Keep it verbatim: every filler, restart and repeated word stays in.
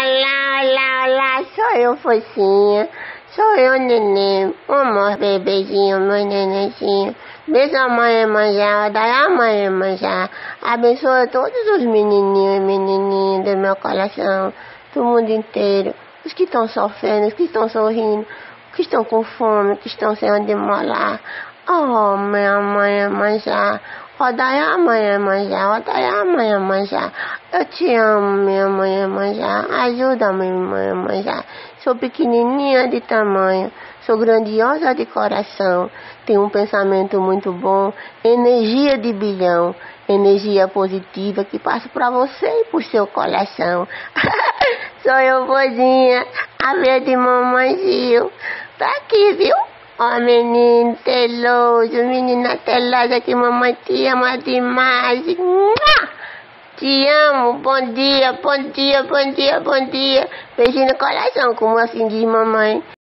olá, olá, olá, sou eu, Focinha. Sou eu, neném. Amor, bebezinho, meu nenenzinho. Beijo a mãe manjar, dai a mãe manjar. Abençoa todos os menininhos e menininhas do meu coração, do mundo inteiro. Os que estão sofrendo, os que estão sorrindo, os que estão com fome, os que estão sem onde morar. Oh, minha mãe manjar. Oh, dai a mãe manjar, oh, dai a mãe manjar. Eu te amo, minha mãe manjar. Ajuda-me, mãe manjar. Sou pequenininha de tamanho, sou grandiosa de coração. Tenho um pensamento muito bom, energia de bilhão, energia positiva que passa para você e pro seu coração. Sou eu, vozinha, a verde mamãezinho. Tá aqui, viu? Ó, oh, menino teloso, menina telosa que mamãe te ama demais. Te amo, bom dia, bom dia, bom dia, bom dia. Beijinho no coração, como assim diz mamãe.